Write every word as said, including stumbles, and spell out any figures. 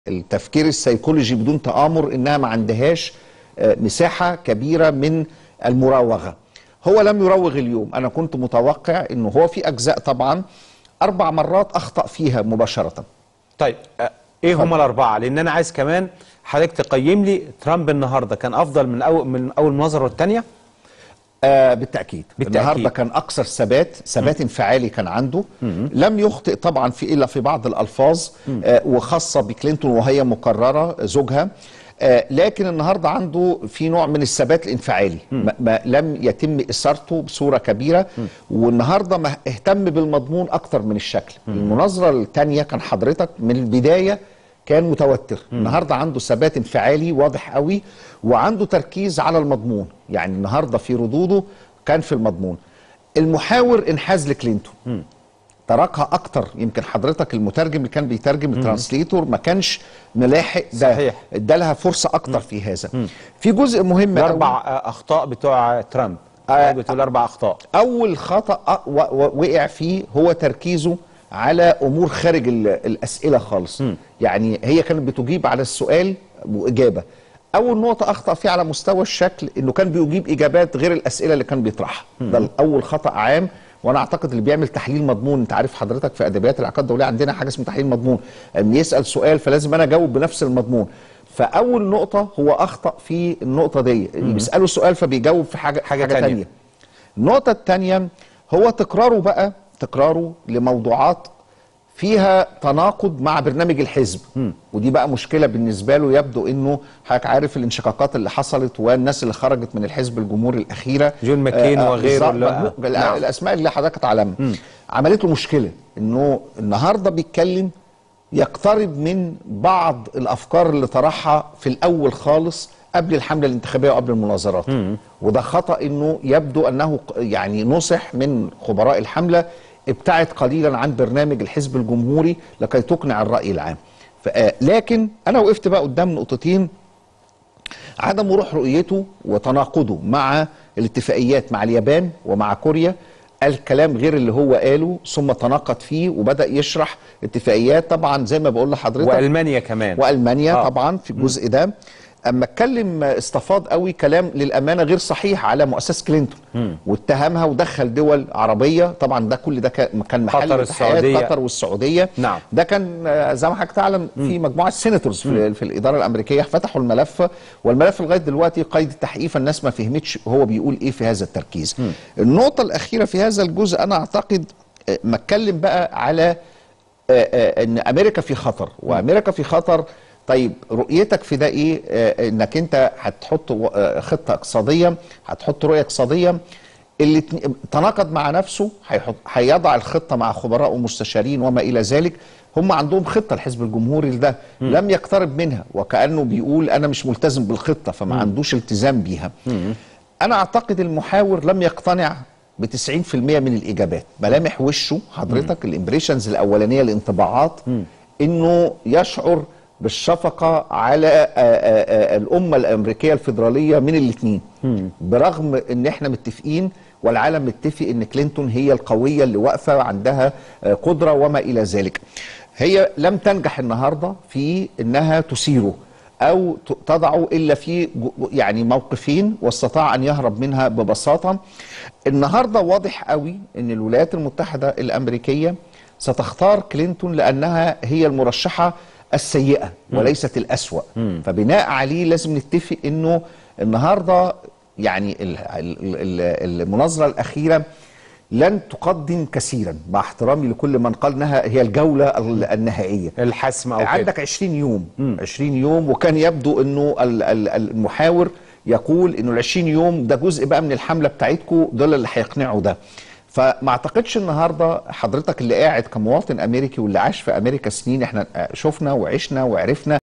التفكير السيكولوجي بدون تآمر انها ما عندهاش مساحة كبيرة من المراوغة. هو لم يروغ اليوم. انا كنت متوقع انه هو في اجزاء طبعا اربع مرات اخطأ فيها مباشرة. طيب ايه هم الاربعة؟ لان انا عايز كمان حضرتك تقيم لي ترامب النهارده كان افضل من اول من اول مناظره والثانيه. آه بالتأكيد. بالتأكيد النهارده كان اكثر ثبات ثبات انفعالي كان عنده. مم. لم يخطئ طبعا في الا في بعض الالفاظ آه وخاصه بكلينتون وهي مقرره زوجها، آه لكن النهارده عنده في نوع من الثبات الانفعالي ما ما لم يتم اثارته بصوره كبيره. مم. والنهارده ما اهتم بالمضمون اكتر من الشكل. مم. المناظره الثانيه كان حضرتك من البدايه كان متوتر. مم. النهارده عنده ثبات انفعالي واضح قوي وعنده تركيز على المضمون. يعني النهارده في ردوده كان في المضمون. المحاور انحاز لكلينتون، مم. تركها اكتر. يمكن حضرتك المترجم اللي كان بيترجم الترانسليتور ما كانش ملاحق ده، صحيح، ادالها فرصه اكتر. مم. في هذا مم. في جزء مهم قوي. اربع اخطاء بتوع ترامب. آه بتقول اربع اخطاء. اول خطا وقع فيه هو تركيزه على امور خارج الاسئله خالص. م. يعني هي كانت بتجيب على السؤال واجابه. اول نقطه اخطا فيها على مستوى الشكل انه كان بيجيب اجابات غير الاسئله اللي كان بيطرحها. ده اول خطا عام. وانا اعتقد اللي بيعمل تحليل مضمون، انت عارف حضرتك في ادبيات العلاقات الدوليه عندنا حاجه اسمها تحليل مضمون، أم يسال سؤال فلازم انا اجاوب بنفس المضمون. فاول نقطه هو اخطا في النقطه دي، بيسالوا سؤال فبيجاوب في حاجه حاجه, حاجة ثانيه. النقطه الثانيه هو تكراره بقى تكراره لموضوعات فيها تناقض مع برنامج الحزب. م. ودي بقى مشكله بالنسبه له. يبدو انه حضرتك عارف الانشقاقات اللي حصلت والناس اللي خرجت من الحزب الجمهوري الاخيره، جون ماكين آه وغيره. لا. نعم. الاسماء اللي حضرتك تعلمها عملت له مشكله. انه النهارده بيتكلم يقترب من بعض الافكار اللي طرحها في الاول خالص قبل الحمله الانتخابيه وقبل المناظرات. مم. وده خطأ. انه يبدو انه يعني نصح من خبراء الحمله ابتعد قليلا عن برنامج الحزب الجمهوري لكي تقنع الرأي العام. لكن انا وقفت بقى قدام نقطتين: عدم وضوح رؤيته وتناقضه مع الاتفاقيات مع اليابان ومع كوريا. الكلام غير اللي هو قاله ثم تناقض فيه وبدأ يشرح اتفاقيات طبعا زي ما بقول لحضرتك. والمانيا كمان. والمانيا آه. طبعا في الجزء ده. اما اتكلم استفاض قوي كلام للامانه غير صحيح على مؤسسه كلينتون. مم. واتهمها ودخل دول عربيه. طبعا ده كل ده كان محل الاتحاد قطر والسعوديه. نعم. ده كان زي ما حضرتك تعلم في مجموعه سيناتورز في, في الاداره الامريكيه فتحوا الملف، والملف لغايه دلوقتي قيد التحقيق، فالناس ما فهمتش هو بيقول ايه في هذا التركيز. مم. النقطه الاخيره في هذا الجزء انا اعتقد ما اتكلم بقى على ان امريكا في خطر وامريكا في خطر. طيب رؤيتك في ده ايه؟ آه انك انت هتحط آه خطه اقتصاديه، هتحط رؤيه اقتصاديه اللي تناقض مع نفسه، هيضع الخطه مع خبراء ومستشارين وما الى ذلك. هم عندهم خطه الحزب الجمهوري ده م. لم يقترب منها، وكانه بيقول انا مش ملتزم بالخطه فما م. عندوش التزام بيها. م. انا اعتقد المحاور لم يقتنع ب تسعين في المية من الاجابات. ملامح وشه حضرتك الامبريشنز الاولانيه الانطباعات م. انه يشعر بالشفقة على آآ آآ الأمة الأمريكية الفيدرالية من الاثنين، برغم ان احنا متفقين والعالم متفق ان كلينتون هي القوية اللي واقفة عندها قدرة وما إلى ذلك. هي لم تنجح النهاردة في انها تثيره او تضعه الا في يعني موقفين واستطاع ان يهرب منها ببساطة. النهاردة واضح قوي ان الولايات المتحدة الأمريكية ستختار كلينتون لأنها هي المرشحة السيئة وليست الأسوأ. مم. فبناء عليه لازم نتفق انه النهارده يعني المناظرة الأخيرة لن تقدم كثيرا، مع احترامي لكل من قال انها هي الجولة النهائية الحسم. أو عندك كده. عشرين يوم. مم. عشرين يوم، وكان يبدو انه المحاور يقول انه ال عشرين يوم ده جزء بقى من الحملة بتاعتكم، دول اللي هيقنعوا ده. فما اعتقدش النهارده حضرتك اللي قاعد كمواطن امريكي واللي عاش في امريكا سنين، احنا شفنا وعشنا وعرفنا